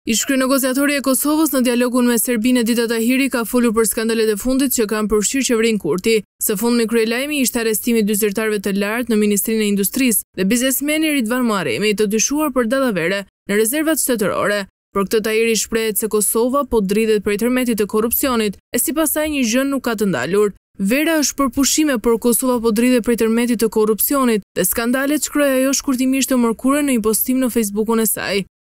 Ish kryenegociatori e Kosovës në dialogun me Serbinë Edita Tahiri ka folur për skandalet e fundit që kanë përfshirë qeverinë Kurti. Së fundmi kryelajmi ishte arrestimi 2 zyrtarëve të lartë në Ministrinë e Industrisë dhe biznesmeni Ridvan Muharremi, të dyshuar për dallavere në rezervat shtetërore. Për këtë Tahiri shprehet se Kosova po dridhet për tërmeti të korrupsionit e sipas saj një gjë nuk ka të ndalur. Vera është për pushime, por Kosova po dridhet për tërmeti të korrupsionit dhe skandalet shkroi ajo shkurtimisht të mërkurën në një postim në Facebookun e saj.